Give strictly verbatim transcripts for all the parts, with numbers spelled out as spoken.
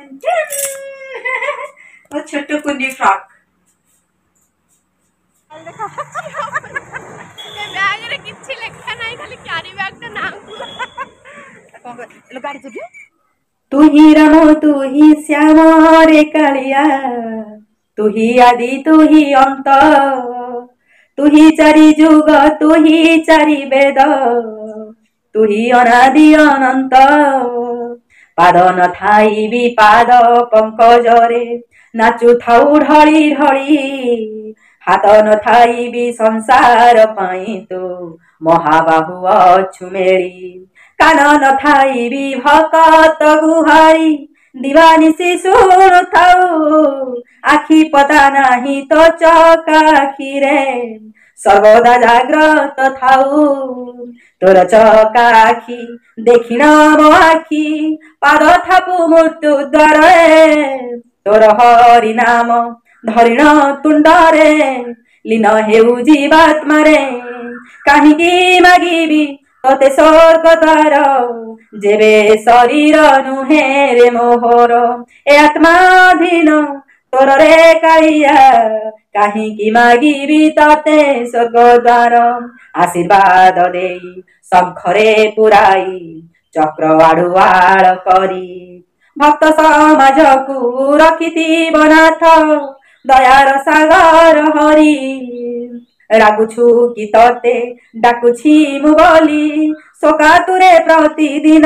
और छोटो कुंडी फ्रॉक बैग रे किछि लेखा नाही खाली क्यारी बैग तो नाम लो गाड़ी चुकी तू ही राम तू ही श्याम रे कालिया तू ही आदि तू ही अंत तू ही चारि जुग तू ही चारि वेद तू ही अनादि अनंत पाद न थाई भी पाद पंकजरे नाचु थाउ ढली ढली हाथ न थाई भी संसार पाई तू महाबाहु अछु मेली कान न थाई भी भकत गुहारी दिवानिसी शुणु थाउ आखि पता नाही तो चकाखिरे सर्वदा जाग्रत थाउ तोर चकाखि देखिन मो आखि पाद थापु मृत्यु द्वारे तोर हरि नाम धरिण तुंडरे लीन हेउ जीवात्मारे काहिकी मागिबी तोते स्वर्ग द्वार जेबे शरीर नुहे रे मोहर ए आत्माधीन तोर रे कालिया काहिकी मागिबी तोते स्वर्ग द्वार आशीर्वाद देई शंखरे पुराई चक्र आड़ुआड़ करी भक्त समाज को रखिति बनाथ दयार सागर हरि रागुछु कि तोते डाकुछि मु बोली सकातुरे प्रतिदिन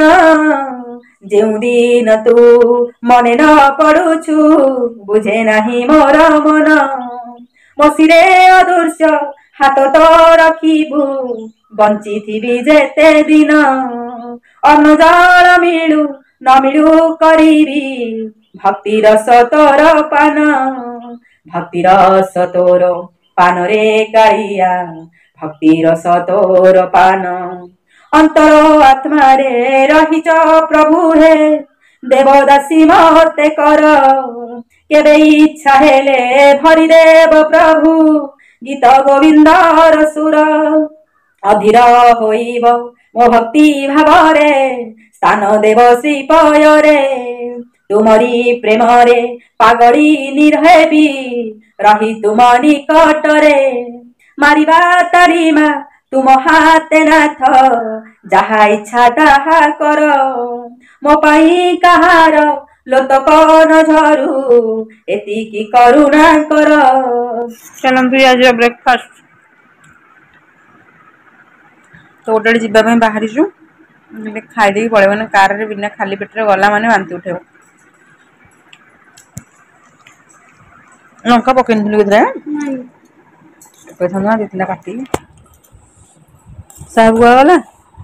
जेउ दिन तू मने न पड़ुछु बुझे नाही मोर मन मसिरे अदृश्य हाथ तो रखिबु बंची थी जेते दिन अन्न जल मिलू न मिलू करीबी भक्ति रस तोर पान भक्ति रस तोर पान रे कालिया भक्ति रस तोर पान अंतर आत्मा रे रहिच प्रभु हे देवदासी मते कर केबे इच्छा हेले भरी देव प्रभु गीत गोविंदर सुर अधीर होइब मो भक्ति भावरे स्थान देव श्रीपयरे तुमरी प्रेम रे पागड़ी निर्हेबी रही तुम निकटरे मारिबा तारिमा तुम हाते नाथ जहा इच्छा ताहा कर मो पाई कहार लोतक न झरू एतिकी करुणा कर। चलंतु आज ब्रेकफास्ट तो गोटे जीवा बाहरी खाईदे पड़े ना कार रे बिना खाली पेटे गला माने बांति उठे लंका पकड़ देते काटी साहब गला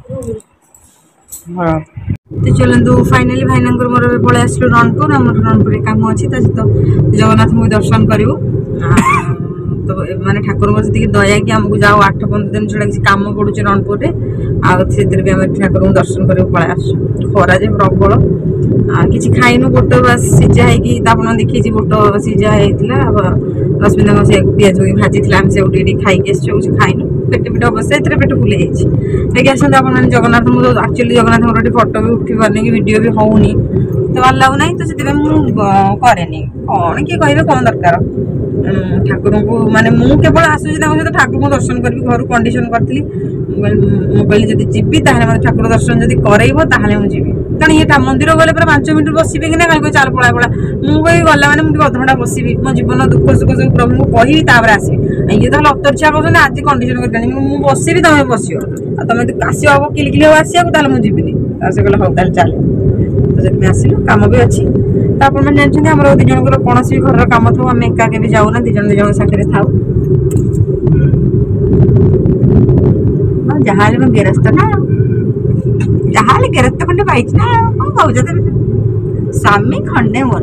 हाँ तो चलतु फाइनाली भाईना मोर पलि आसलु रणपुर आम रणपुर कम अच्छी सहित जगन्नाथ को दर्शन करूँ तो माने ठाकुर जी दया कि आमको जाओ आठ पंद्रह दिन छड़ा किसी कम पड़ुचे रणपुर में आम ठाकुर को दर्शन कर पलि आस खरा जे प्रबल किसी खाइनु बोट बस सीझा होपन देखी बोट सीझा होता रश्मिता से पिज भाजी आम से खाई खाइनु पेट पेट अवश्य पेट फुल देखिए आसते आप जगन्नाथ एक्चुअली जगन्नाथ गोटे फटो भी उठी पारे कि वीडियो भी होनी तो भल लगुना तो से कैसे कौन किए कहे कौन दरकार ठाकुर को माने मु केवल आसूसी सहित ठाकुर को दर्शन करी घर कंडीशन करी मुझे जब जी मतलब ठाकुर दर्शन जब करब ताहले मुझे कारण ये मंदिर गले पूरा पांच मिनट बसबी कि ना कहीं चाल पड़ा पड़ा मुझे गला मैंने मुझे अधघंटा बसबी मो जीवन दुख सुख सब प्रभु को कहि आसबी ये तो अतर्छा कर आज कंडीशन कर मुझे बसबी तुम बस तुम आस हम किल किल आसा मुझे जीविनी से कहले हाँ ताल चल तो जब आसलु कम भी अच्छी तो आप जानते आम दी जन कौन भी घर कम थो आम एका के जाऊना दी जन दी जन साथी था जहाँ मैं गेरस्त ना जहाँ गेरस्त खंडे पाई ना कौन कौ स्वामी खंडे मोर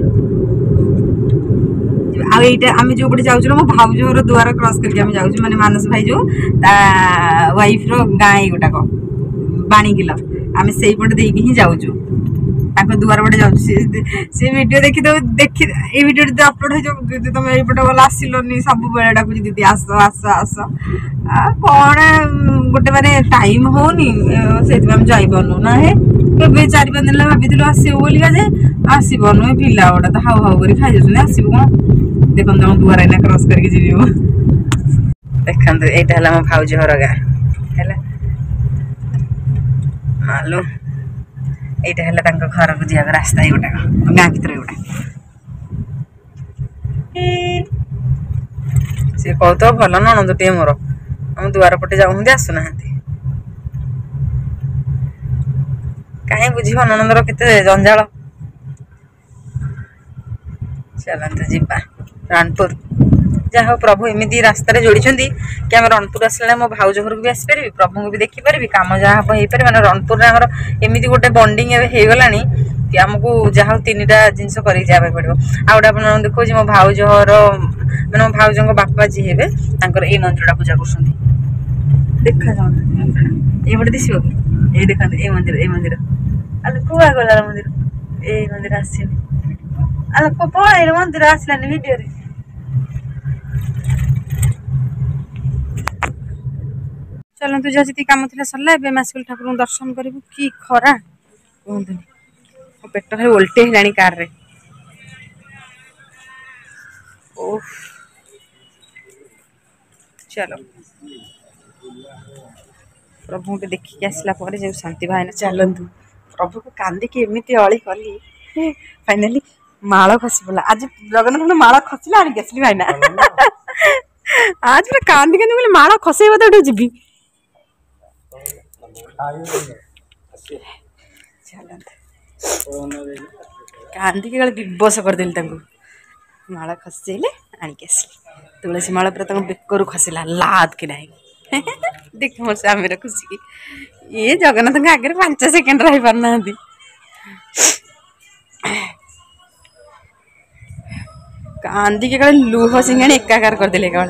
आम जो पटे जाऊँ मो भाउज द्वार क्रॉस करके जाऊँ माने मानस भाई जो वाइफ रो गाँ गोटाक बाणीकिल आम से पटे ही जाऊँ दुआर पटे जाऊँ सी वीडियो देखी तो देखी ये वीडियो जो अपलोड हो तुम ये गला आसिलनि सब बेले डाक दीदी आस आस आस कौन गोटे माने टाइम होनी से जापारू ना है ଏବେ ଚାରି ପାଞ୍ଚ ଦିନ ଭାବିଥିଲୁ ଆସିବ ବୋଲିକା ଯେ ଆସିବନୁ। ଏ ପିଲା ଗୁଡା ତ ହାଉ ହାଉ କରି ଖାଇଯାଉଛନ୍ତି, ଆସିବୁ କଣ? ଦେଖନ୍ତୁ ଆମ ଦୁଆର ଏଇନା କ୍ରସ୍ କରିକି ଯିବି ମୁଁ। ଦେଖନ୍ତୁ ଏଇଟା ହେଲା ମୋ ଭାଉଜ ଘର ଗାଁ ହେଲା ମାଲୁ। ଏଇଟା ହେଲା ତାଙ୍କ ଘରକୁ ଯିବାକୁ ରାସ୍ତା, ଏଇଗୁଟାକ ଗାଁ ଭିତରେ ଏଗୁଡା। ସିଏ କହୁଥିବ ଭଲ ନଣନ୍ଦ ଟିଏ ମୋର, ଆମ ଦୁଆର ପଟେ ଯାଉଛନ୍ତି ଆସୁନାହାନ୍ତି। କାହିଁ ବୁଝିବ ନଣନ୍ଦର କେତେ ଜଞ୍ଜାଳ। ଚାଲନ୍ତୁ ଯିବା ରଣପୁର। ଯାହା ହଉ ପ୍ରଭୁ ଏମିତି ରାସ୍ତାରେ ଯୋଡ଼ିଛନ୍ତି କି ଆମେ ରଣପୁର ଆସିଲା ମୋ ଭାଉଜ ଘରକୁ ବି ଆସିପାରିବି, ପ୍ରଭୁଙ୍କୁ ବି ଦେଖିପାରିବି, କାମ ଯାହା ହବ ହେଇପାରିବ। ମାନେ ରଣପୁରରେ ଆମର ଏମିତି ଗୋଟେ ବଣ୍ଡିଙ୍ଗ ଏବେ ହେଇଗଲାଣି କି ଆମକୁ ଯାହା ହଉ ତିନିଟା ଜିନିଷ କରିକି ଯିବା ପାଇଁ ପଡ଼ିବ। ଆଉ ଗୋଟେ ଆପଣଙ୍କୁ ଦେଖଉଛି ମୋ ଭାଉଜର ମାନେ ମୋ ଭାଉଜଙ୍କ ବାପା ଯିଏ ହେବେ ତାଙ୍କର ଏଇ ମନ୍ଦିରଟା ପୂଜା କରୁଛନ୍ତି। ଦେଖାଯାଉନି ଏଇପଟେ ଦିଶିବ କି? ଏଇ ଦେଖନ୍ତୁ ଏଇ ମନ୍ଦିର, ଏଇ ମନ୍ଦିର ଆଲୋ କୁଆ ଗଲା ମନ୍ଦିର, ଏଇ ମନ୍ଦିର ଆସିନି ଆଲୋ ପଳେଇଲେ ମନ୍ଦିର ଆସିଲାନି ଭିଡିଓରେ। ଚାଲନ୍ତୁ ଯାହା ଯେତିକି କାମ ଥିଲା ସରିଲା, ଏବେ ମାସିକଲ ଠାକୁରଙ୍କୁ ଦର୍ଶନ କରିବୁ। କି ଖରା କୁହନ୍ତୁନି, ମୋ ପେଟ ଖାଲି ଓଲଟେଇ ହେଲାଣି କାରରେ। ଓଃ ଚାଲ ପ୍ରଭୁଙ୍କୁ ଦେଖିକି ଆସିଲା ପରେ ଯୋଉ ଶାନ୍ତି ଭାଇନା। ଚାଲନ୍ତୁ ପ୍ରଭୁକୁ କାନ୍ଦିକି ଏମିତି ଅଳି କଲି, ଫାଇନାଲି ମାଳ ଖସି ପଡିଲା। ଆଜି ଜଗନ୍ନାଥଙ୍କ ମାଳ ଖସିଲା, ଆଣିକି ଆସିଲି ଭାଇନା। ଆଜି ପୁରା କାନ୍ଦି କାନ୍ଦି କହିଲି ମାଳ ଖସେଇବ ତ ଏଠୁ ଯିବି। କାନ୍ଦିକି କାଳେ ବିବସ କରିଦେଲି ତାଙ୍କୁ। ମାଳ ଖସେଇଲେ ଆଣିକି ଆସିଲି। ତୁଳସୀ ମାଳ ପୁରା ତାଙ୍କ ବେକରୁ ଖସିଲା ଲାଦ କି ନାହିଁ। ଦେଖ ମୋ ସ୍ୱାମୀର ଖୁସିକି, ଇଏ ଜଗନ୍ନାଥଙ୍କ ଆଗରେ ପାଞ୍ଚ ସେକେଣ୍ଡ ରହି ପାରୁନାହାନ୍ତି। କାନ୍ଦିକି କାଳେ ଲୁହ ସିଙ୍ଗାଣି ଏକାକାର କରିଦେଲେ କାଳେ।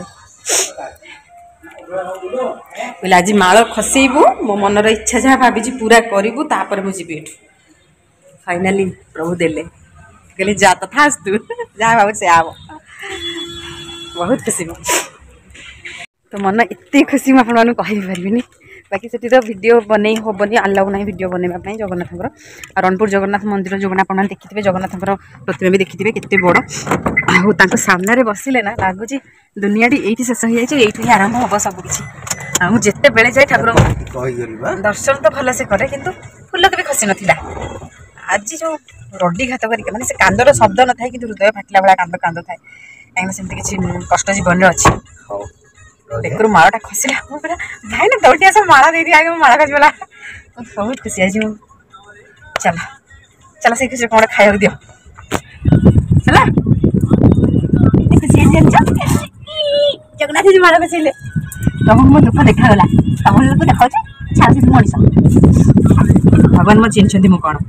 କହିଲେ ଆଜି ମାଳ ଖସେଇବୁ, ମୋ ମନର ଇଚ୍ଛା ଯାହା ଭାବିଛି ପୁରା କରିବୁ, ତାପରେ ମୁଁ ଯିବି ଏଠୁ। ଫାଇନାଲି ପ୍ରଭୁ ଦେଲେ, କହିଲେ ଯା ତଥାସ୍ତୁ, ଯାହା ଭାବୁଛି ସେୟା ହବ। ବହୁତ ଖୁସି ମୁଁ ତ, ମନ ଏତେ ଖୁସି ମୁଁ ଆପଣମାନଙ୍କୁ କହିପାରିବିନି। ବାକି ସେଠି ତ ଭିଡ଼ିଓ ବନେଇ ହେବନି, ଆଲାଉ ନାହିଁ ଭିଡ଼ିଓ ବନେଇବା ପାଇଁ ଜଗନ୍ନାଥଙ୍କର। ଆଉ ରଣପୁର ଜଗନ୍ନାଥ ମନ୍ଦିର ଯେଉଁମାନେ ଆପଣମାନେ ଦେଖିଥିବେ, ଜଗନ୍ନାଥଙ୍କର ପ୍ରତିମା ବି ଦେଖିଥିବେ କେତେ ବଡ଼। ଆଉ ତାଙ୍କ ସାମ୍ନାରେ ବସିଲେ ନା ଲାଗୁଛି ଦୁନିଆଟି ଏଇଠି ଶେଷ ହେଇଯାଇଛି, ଏଇଠି ହିଁ ଆରମ୍ଭ ହବ ସବୁକିଛି। ଆଉ ମୁଁ ଯେତେବେଳେ ଯାଏ ଠାକୁରଙ୍କୁ ଦର୍ଶନ ତ ଭଲସେ କରେ, କିନ୍ତୁ ଫୁଲ କେବେ ଖସି ନଥିଲା। ଆଜି ଯୋଉ ରଡି ଘାତ କରିକି, ମାନେ ସେ କାନ୍ଦର ଶବ୍ଦ ନଥାଏ କିନ୍ତୁ ହୃଦୟ ଫାଟିଲା ଭଳିଆ କାନ୍ଦ କାନ୍ଦ ଥାଏ। କାହିଁକିନା ସେମିତି କିଛି କଷ୍ଟ ଜୀବନରେ ଅଛି। ବେକରୁ ମାଳଟା ଖସିଲା, ମୁଁ ପୁରା ଭାଇନା ଦୌଡ଼ି ଆସ ମାଳ ଦେଇଦିଅ, ଆগে ମୋ ମାଳ ଖସିଗଲା। ବହୁତ ଖୁସି ଆଜି ମୁଁ। ଚାଲ ଚାଲ ସେଇ ଖୁସିରେ କ'ଣ ଗୋଟେ ଖାଇବାକୁ ଦିଅ ହେଲା। ଖୁସି ଜାଣିଛ ଜଗନ୍ନାଥ ମାଳ ଖସେଇଲେ, ତମକୁ ମୋ ଦୁଃଖ ଦେଖାଗଲା। ତମ ଲୋକ ଦେଖାଉଛି, ଛାଡ଼ ସେଠି ମଣିଷ। ଭଗବାନ ମୋ ଚିହ୍ନିଛନ୍ତି ମୁଁ କ'ଣ।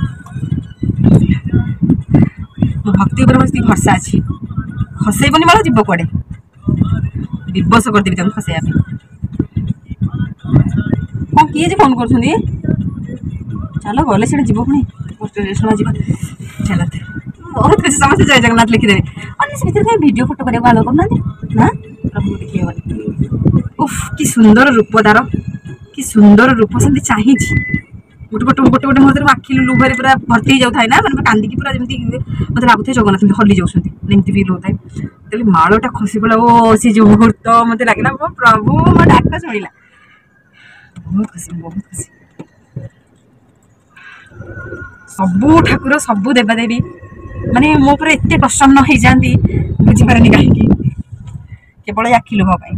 ମୋ ଭକ୍ତି ଉପରେ ମୋର ସେତିକି ଭରସା ଅଛି। ଖସେଇବନି ମାଳ ଯିବ କୁଆଡ଼େ, ବିବସ କରିଦେବି ତାଙ୍କୁ ଖସେଇବା ପାଇଁ। କ'ଣ କିଏ ଯେ ଫୋନ୍ କରୁଛନ୍ତି? ଚାଲ ଗଲେ ସେଇଟା ଯିବ ପୁଣି ଶୁଣା ଯିବ। ଚାଲ ବହୁତ ଖୁସି, ସମସ୍ତେ ଜୟ ଜଗନ୍ନାଥ ଲେଖିଦେବେ। ଅନ୍ୟ ସେ ଭିତରେ କାହିଁ ଭିଡ଼ିଓ ଫଟୋ କରିବାକୁ ଆଲୋ କରୁନାହାନ୍ତି ନା? ପ୍ରଭୁଙ୍କୁ ଦେଖି ହେବନି। ଉଫ୍ କି ସୁନ୍ଦର ରୂପ ତାର, କି ସୁନ୍ଦର ରୂପ। ସେମିତି ଚାହିଁଛି ଗୋଟେ ଗୋଟେ ଗୋଟେ ଗୋଟେ ମୁହୂର୍ତ୍ତରେ ଆଖି ଲୁହରେ ପୁରା ଭର୍ତ୍ତି ହେଇଯାଉଥାଏ ନା, ମାନେ କାନ୍ଦିକି ପୁରା ଯେମିତି ମୋତେ ଲାଗୁଥାଏ ଜଗନ୍ନାଥ ଏମିତି ହଲି ଯାଉଛନ୍ତି, ଏମିତି ଫିଲ୍ ହେଉଥାଏ। ତାହେଲେ ମାଳଟା ଖସି ପଡ଼ିଲା, ଓ ସେ ଯେଉଁ ମୁହୂର୍ତ୍ତ ମୋତେ ଲାଗିଲା ମୋ ପ୍ରଭୁ ମୋ ଡାକ ଶୁଣିଲା। ବହୁତ ଖୁସି, ବହୁତ ଖୁସି। ସବୁ ଠାକୁର ସବୁ ଦେବାଦେବୀ ମାନେ ମୋ ଉପରେ ଏତେ ପ୍ରସନ୍ନ ହେଇଯାଆନ୍ତି, ବୁଝିପାରେନି କାହିଁକି, କେବଳ ଆଖି ଲୁହ ପାଇଁ।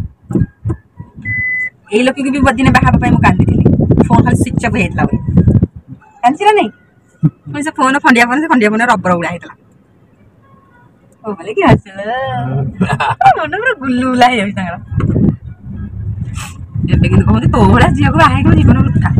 ଏଇ ଲୋକକୁ ବି ଦିନେ ବାହା ହେବା ପାଇଁ ମୁଁ କାନ୍ଦିଥିଲି, ଫୋନ୍ ଖାଲି ସୁଇଚ୍ ଅଫ୍ ହେଇଯାଇଥିଲା ବୋଲି। କାନ୍ଦିଛି ନା ନାଇଁ? ପୁଣି ସେ ଫୋନ୍ ଖଣ୍ଡିଆ ଫୋନ୍, ସେ ଖଣ୍ଡିଆ ଫୋନ୍ ରବର ଗୁଡ଼ା ହେଇଥିଲା। ଓ ବୋଲେ କି ଆସିଲ ମନ ପୁରା ଗୁଲୁଗୁଲା ହେଇଯାଉଛି ତାଙ୍କର। ଏବେ କିନ୍ତୁ କହନ୍ତି ତୋ ଭଳିଆ ଝିଅକୁ ବାହା ହେଇକି ଜୀବନ ବୃଥା।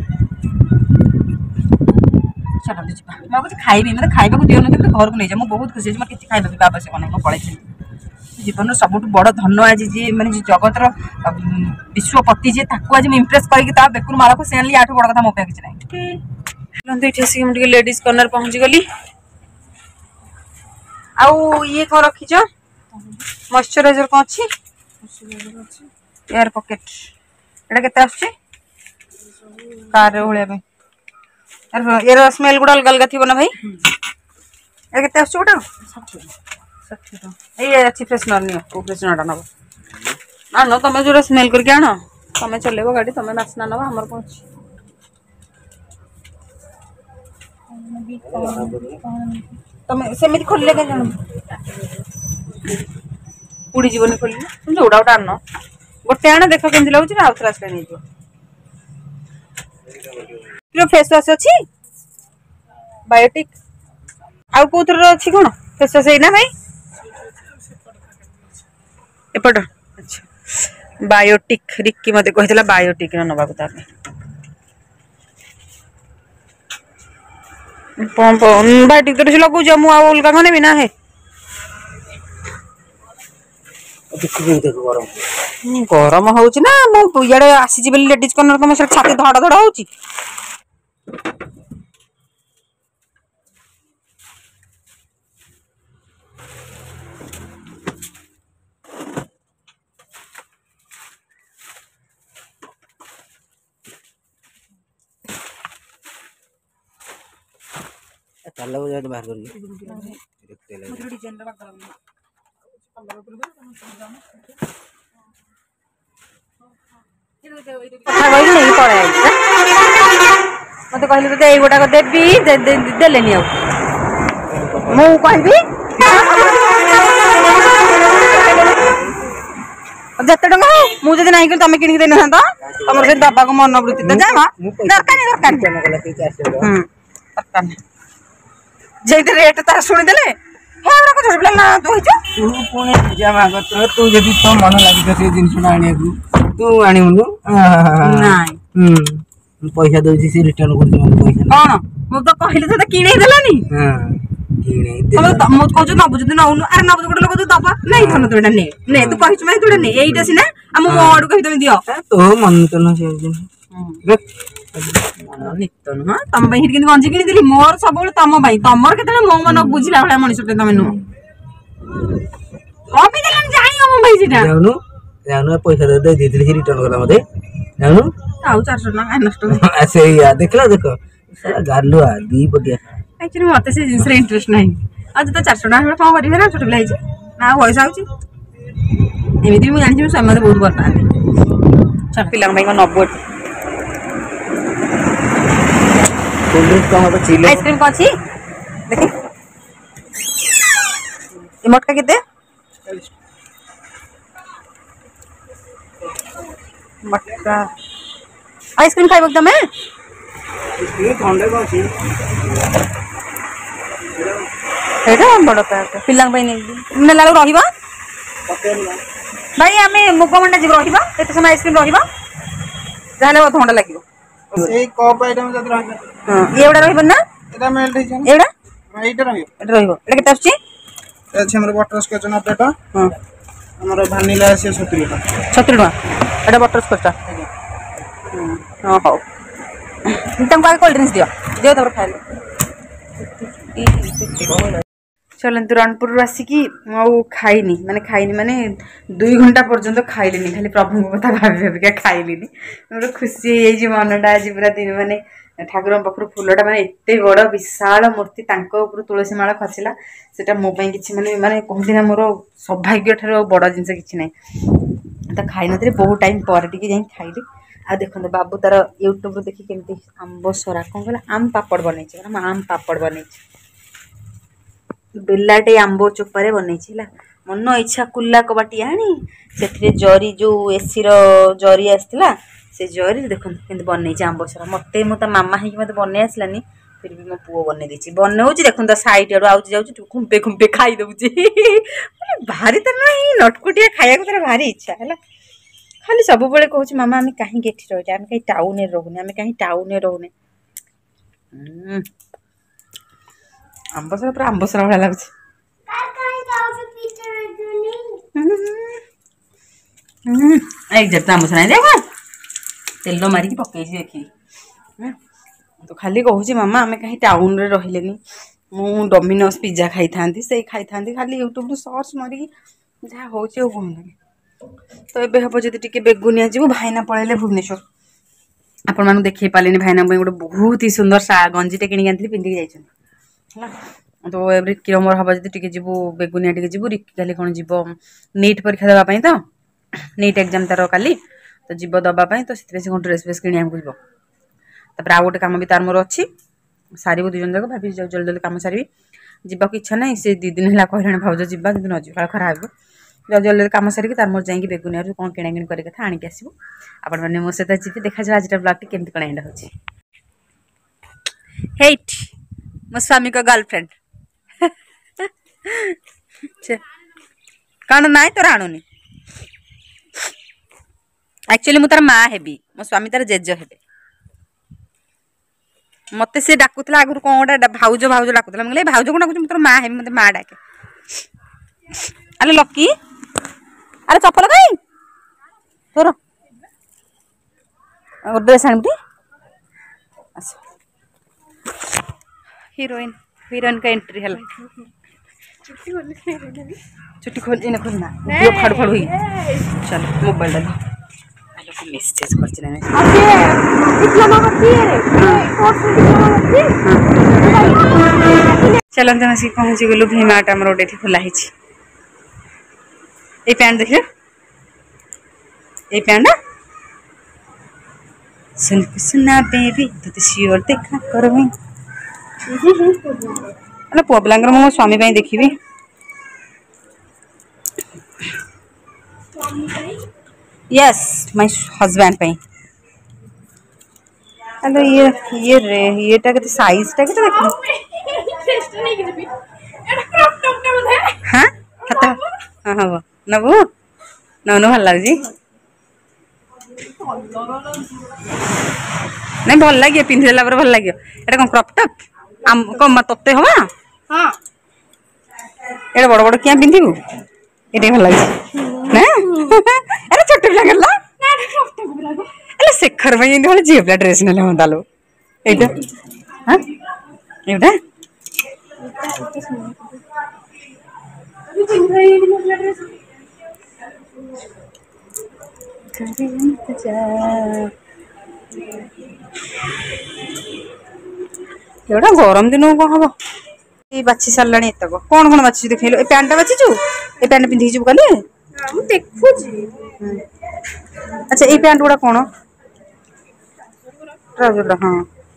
ଚାଲନ୍ତୁ ଯିବା। ମୁଁ ଆଉ କିଛି ଖାଇବି, ମୋତେ ଖାଇବାକୁ ଦିଅନ୍ତୁ, ମୋତେ ଘରକୁ ନେଇଯାଅ। ମୁଁ ବହୁତ ଖୁସି ଅଛି, ମୋର କିଛି ଖାଇବା ପିଇବା ଆବଶ୍ୟକ ନାହିଁ, ମୁଁ ପଳେଇଥିଲି। ଜୀବନର ସବୁଠୁ ବଡ଼ ଧନ ଆଜି ଯିଏ, ମାନେ ଜଗତର ବିଶ୍ୱପତି ଯିଏ, ତାକୁ ଆଜି ମୁଁ ଇମ୍ପ୍ରେସ୍ କରିକି ତା ବେକରୁ ମାଳ ଖସେଇ ଆଣିଲି, ୟାଠୁ ବଡ଼ କଥା ମୋ ପାଇଁ କିଛି ନାହିଁ। ଏଠି ଆସିକି ମୁଁ ଟିକେ ଲେଡିଜ୍ କର୍ଣ୍ଣର ପହଞ୍ଚିଗଲି। ଆଉ ଇଏ କ'ଣ ରଖିଛ? ମଏଶ୍ଚରାଇଜର କ'ଣ ଅଛି? ଏୟାର ପକେଟ୍, ଏଇଟା କେତେ ଆସୁଛି କାରରେ ଓହଳିବା ପାଇଁ? यार स्मेल गुड़ा अलग अलग थी ना भाई ये केते आछो गोटा साठ साठ ये अच्छी फ्रेशनर नियो को फ्रेशनर नब ना न तुम जो स्मेल करके आण तुम चलेबो गाड़ी तुम बास्ना नब हमर कौन तुम सेमिति खोलले के जान उड़ी जीवन खोलले तुम जोड़ा गोटा आन गोटे आण देख केमती लगुच आउ थोड़ा आसले नहीं जो फेस वाश अच्छी बायोटिक आउ कौ थर अच्छी कौन फेस वाश है ना भाई एपट अच्छा बायोटिक रिक्की मते कहला बायोटिक नवा पंप बायोटिक तो लगू मु अलग कौन भी ना है गरम हूँ ना मु इे आसी लेडीज कर्नर तुम से छाती धड़ धड़ हो चलो जाए तो बाहर करके मत कहली गोटा देवी देले मु कहबी जिते टाँग मुझे ना तुम कि देना तुम से दबा को मनोवृत्ति तो जा दरकार दरकार जे रेट तार शुणीदे तू जब तो मन लगे से जिन आने तू आणुनु पैसा दौची से रिटर्न कर पैसा कौन मु तो कहली तो किणे देलानी मु कहू नबु जदि नौनु अरे नबु गोटे लोक तू दबा नहीं धन तू एटा ने ने तू कहिछु माने तू ने एइटा सिना आ मु मोड कहि तमे दियो तो मन तो न से दिन नित्य नुह तम हिट कि गंजी कि दिली मोर सब तम तमर के मो मन बुझला भाया मनीष तुम नुह कपी देलन जाई हम भाई सीटा जाउनु जाउनु पैसा दे दे दे रिटर्न करला मते जाउनु आउ चार सौ टका नष्ट ऐसे या देखला देखो साला गालुआ दी पटिया एक्चुअली मते से जिंस रे इंटरेस्ट नहीं आज तो चार सौ टका कोन करि फेरा छोट बिलाई छी ना पैसा आउची एमिति मु जानि छी समय बहुत भल पानी चल पिला भाई को नब्बे आइसक्रीम कौन सी देखी ये मटका कितने मटका आइसक्रीम खाइब तुम बड़ पैक पिला मेला रहा भाई आम मुग मंडा जी रहा एत समय आइसक्रीम रहा जहाँ अध घंटा लगे सेई कप आइटम जद रहबे हां ये एडा रहबो ना एडा मेल्ट हे छै एडा राइट रहबो एडा रहबो एडा केते आछी ए छै हमर बटर स्कॉच नब्बे टा हां हमर वैनिला से सत्तर टा सत्तर टा एडा बटर स्कॉच टा हां हो तुम का कोल्ड ड्रिंक्स दियो दियो तब खाइ चलतु रणपुर आसिकी आउ खाइनी माने खाइनी माने दुई घंटा पर्यंत खाइलिनी खाली प्रभु कथा भाभी भाविका खाइलिनी मोर खुशी हो मनटा आज पूरा दिन माने ठाकुर पाखर फूलटा माने एते बड़ विशाल मूर्ति तांको ऊपर तुलसी माला खसिला सेटा मो पई किछि माने माने कहली ना मोर सौभाग्य ठारो बड़ जिंस किछि नै त खाइ नथि बहुत टाइम पर टिके जाई खाइली आ देखन बाबू तार यूट्यूब रो देखि केमती आंब सरा कोन कहला आम पापड़ बनै छै हम आम पापड़ बनै छै बेलाटे आंब चोपारे बनई मन इच्छा कुला कबाटी आनी से जरी जो एसी रो जरी आसला से जरी देख बनई आंब सरा मत मत मामा है मत बन आसलानी फिर भी मो पुओ बन दे बनाऊँ देख सैड आड़ आउट जाऊँ खुंपे खुंपे खाई दे भारी तो ना नटकुटिया खाया तार भारी इच्छा है खाली सब बेले कहूँ मामा आम कहीं रही आम कहीं टाउन रोने आम कहीं टाउन रोने आंबसरा पूरा आंबसरा भाया लगुच एग्जाक्ट आंबसरा देख तेल मारिकी पकई देखी तो खाली कहूँ मामा आम कहीं टाउन रे रहिलेनी मु डोमिनोज पिज्जा खाई था से खाई था खाली यूट्यूब सर्च मारिकी जहाँ हो कहूँ तो ये हम जब टी बेगुनिया जीव भाईना पलैले भुवनेश्वर आपण मानू देखै पालेनी भाईना गोटे बहुत ही सुंदर सा गंजीटे किणी आनथि पिंधि जाइछन तो एवरी किरमर हबा जदी टिके जिवु बेगुनिया टिके जिवु रिक्की खाली कोन जिवो नीट परीक्षा देबा पई तो नीट एग्जाम तार काली तो जिवो दबा पई तो सितरे से कोन ड्रेस बेस किणी आम जिवो तापर आ गोटे काम भी तार मोर अछि सारी दु जन जक भाबी जल्दी जल्दी काम सारी जिबा को इच्छा नहीं से दी दिन हला कहलेन भाउज जिबा दिन न जिबा खराब जल्दी जल्दी काम सारी तार मोर जाई बेगुनिया रो कोन किणा किणी करे कथा आनी के आसीबो आपण माने मो सहित जिते देखा जा आज ब्लॉग केमति कोन एंड होछि हेट मो स्वामी का गर्लफ्रेंड कौन ना तोर आणुनी एक्चुअली मु तार माँ हेबी मो स्वामी तार जेज हेबे मते से डाकुतला आगुर कोन गोटा भाउज भाउज डाकुतला मले भाउज कोन डाकुछ तोर माँ हेबी मते माँ डाके अरे लकी अरे चप्पल काई तोर और ड्रेस आनबी अच्छा हीरोइन हीरोइन का एंट्री हल छुट्टी खोल इने खोलना वीडियो फाड़ फाड़ हुई चलो मोबाइल डाल हेलो को मैसेज कर चला मैं डिप्लोमा करती है कोर्स डिप्लोमा करती चलो हम से पहुंच गेलु भीमाट हमर ओडे खुला हिची ए पैंट देखियो ए पैंट सुन सुना बेबी तो तो श्योर देखा करबी अरे पुआ पिलांगर मो स्वामी भाई देखिबी यस माय हस्बैंड भाई हेलो ये ये रे ये टा के साइज टा के देखो हां हता हां हां नबु ननु भल लाग जी नहीं भल लागे पिंधेला पर भल लागे एटा कोन क्रॉप टॉप आम कम तत्ते हवा हां एटा बड़ बड़ क्या पिंधिबु एटे भल लागे ना अरे छोटे पिला गला ना क्रॉप टॉप लागे अरे शेखर भाई इंदे वाला जीवला ड्रेस नेले हम दालो एटा हां एटा अभी पिंध रही है निकला ड्रेस करे इंतजार एटा गरम दिन को हबो ए बाछी सारलाणी एतक कोन कोन बाछी देखैलो ए पैंट बाछी छु ए पैंट पिंधि छु काले हम देखु छी अच्छा ए पैंट गुडा कोन ट्राउजर हां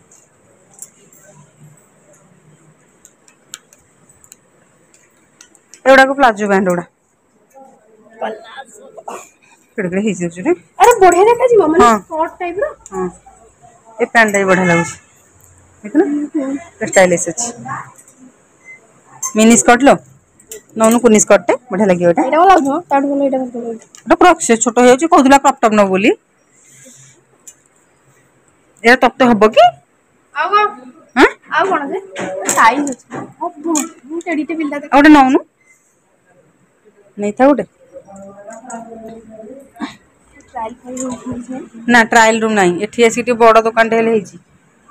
एडा को प्लाजो पैंट गुडा केडे हे जे रे अरे बढ़िया देखा जीवा माने स्कर्ट टाइप रो हां ए पैंट दे बढ़िया लागु ठीक ना स्टाइलिश अछि मिनी स्कर्ट लो नौनु कुनी स्कर्ट टे बढ़िया लागि ओटा एटा वाला हो ताड बोले एटा बोले एटा क्रॉप से छोटो हे छि कहदुला क्रॉप टॉप न बोली एटा टॉप तो हबो की आउ हां आउ कोन से साइज अछि अब मु टेडीटे बिल्ला दे ओटा नौनु नहीं था ओटे ना ट्रायल रूम नहीं एठी आसी बड़ दुकान टे हेले हिची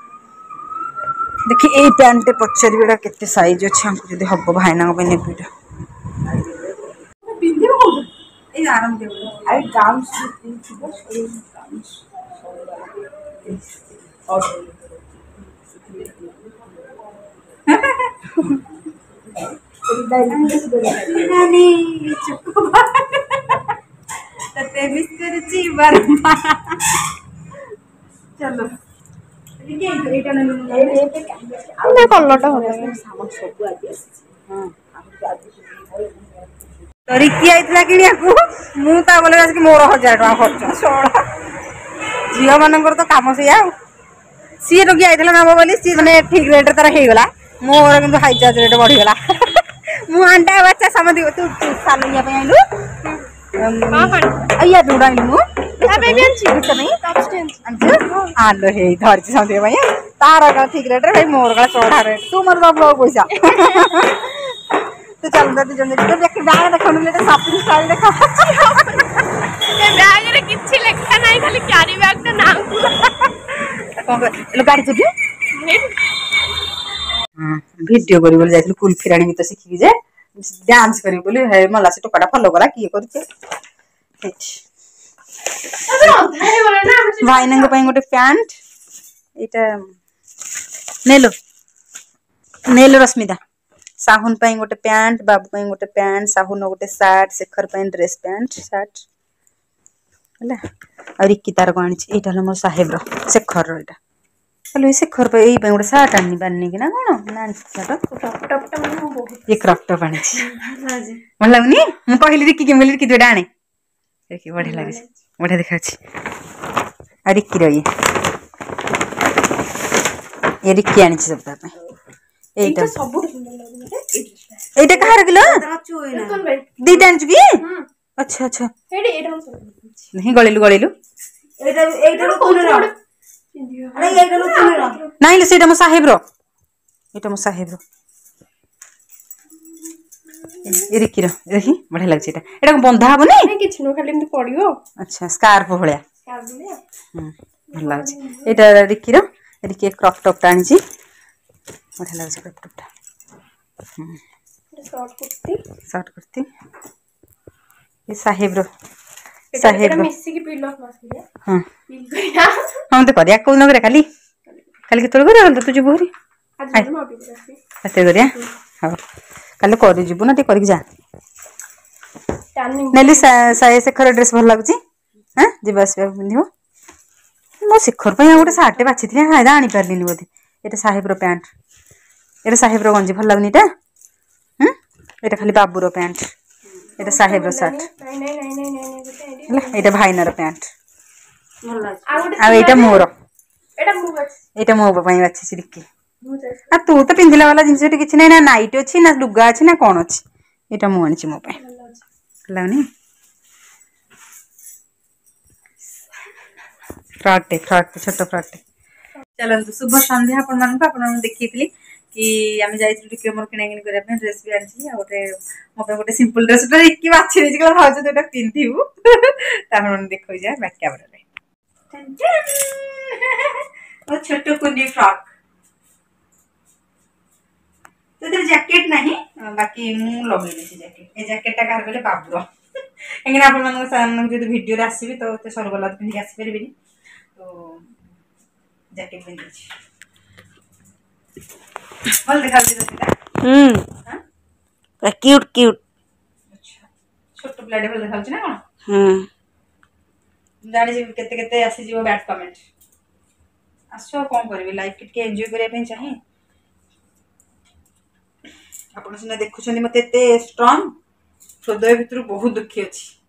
देखि ए पैंट पचर बेड़ा केते साइज अछि हमको जदी हबो भाईना को ने बिटा पिंदिबो को ए आराम दे आई गाउन पिंदिबो सोई गाउन और नानी चुप तते मिस्टर जी वर्मा चलो ये एटा न ए पे आ कलरटा हो सामान सब आदि हां तो रिक्की आइतला किनिया को मु ता बोले आज कि मोर हजार टका खर्च सोळा जियो मानकर तो काम से आ सी रोगी आइतला ना बोली सी माने ठीक रेट तार हे गला मोर किंतु हाई चार्ज रेट बढ़ी गला मु अंडा बच्चा समझ तू सालैया पे आइलु हां हां अया जोड़ा आइलु आ बेबी अंची किछ नहीं सब्सटेंस अंची आलो हे धरची समझे भैया तारा का ठीक रेट रे भाई मोर का चढ़ा रेट तू मर बाबू पैसा तो चल दे जन तो देख बैग देखन ले शॉपिंग स्टाइल देखा ए बैग रे किछि लेखा नाही खाली कैरी बैग त नाम कोन लो गाड़ी चढ़ी हां वीडियो करी बोल जाइल कुल फिराणी गीत सिखि जे डांस करी बोली हे मला से टोकाटा फॉलो करा की करते हेच भाईना गोटे पैंट एटा नेलो नेलो रश्मिता साहुन पाई गोटे पैंट बाबू पाई गोटे पैंट साहुन गोटे शर्ट शेखर पाई ड्रेस पैंट शर्ट है आ रिक्की तार को आनी एटा मोर साहेब रो शेखर रो एटा हेलो शेखर पे यही गोटे शर्ट आनी पारनी कि ना कौन ना शर्ट ये क्रॉप टॉप आनी भल लगुनि मु कहली रिक्की के बोली रिक्की दुटा आने देखिए बढ़िया लगे बढ़िया देखा आ रिक्की रो ये ये रिक्की आनी सब ता एटा सब एटा कहार किलो दीटा आनी की अच्छा अच्छा नहीं गळिलु गळिलु एटा एटा रो कोन रो अरे एटा रो कोन रो नाही ले सेटा मो साहेब रो एटा मो साहेब रो ए रिक्की रो देखि बढ़िया लाग एटा एटा बंधा हबो नै नहीं किछ नो खाली एमती पड़ियो अच्छा स्कार्फ भलिया स्कार्फ भलिया हम भल लाग एटा रिक्की रो रिक्की क्रॉप टॉप टाणी छी बढ़िया लाग क्रॉप टॉप हम शॉर्ट कुर्ती शॉर्ट कुर्ती ये साहेब रो साहेब रो मिसी की पिलो मास लिया हां पिल करिया हम तो करिया कोन करे खाली खाली केतल करे हल तू जबोरी आज मैं मोटी करसी अते करिया हां काले करी जबो ना ते करी जा नेली साये शेखर ड्रेस भल लागछि हां जीवास पिंधिबो मो शेखर पे गोटे सार्ट बाछि थी हां आनी पारलिनी बोधे एटा साहेब रो पैंट एटा साहेब रो गंजी भल लागनी एटा हम एटा खाली बाबू रो पैंट एटा साहेब रो शर्ट नहीं नहीं नहीं नहीं नहीं एटा भाईना रो पैंट भल लाग आ एटा मोर एटा मो एटा मो पई बाछि सिरिकी आ तू तो पिंधिला वाला जिंस एटा किछ नै ना नाइट अछि ना लुगा अछि ना कोन अछि एटा मो आनी मो पई लागनी फ्रॉक टे फ्रॉक छोटो फ्रॉक टे चलो शुभ संध्या अपन मान को अपन देखितली कि आम जाइए टिके मोर किना किनी करबे ड्रेस भी आनी आ गोटे मो पे गोटे सिंपल ड्रेस टा इक्की बाछि रे जकला भाउज तोटा पिंधिबु ताहन देखो जा बैक कैमरा रे टन टन ओ छोटो कुनी फ्रॉक तो इधर जैकेट नहीं बाकी मु लगे देछि जैकेट ए जैकेट टा कहर गले बाबू रो एंगना अपन मान सामने जो वीडियो रे आसीबी तो ते सरगला पिंधि आसी परबिनी तो जैकेट पिंधि छी भल देखा दे सीधा हम हां क्यूट क्यूट अच्छा छोटो प्लेट भल देखा छी ना कोन हम जानि जे केते केते आसी जीवो बैड कमेंट आसो कोन करबी लाइफ किट के एन्जॉय करे पे चाहि आपण सिना देखु छनी मते एते स्ट्रांग हृदय भितर बहुत दुखी अछि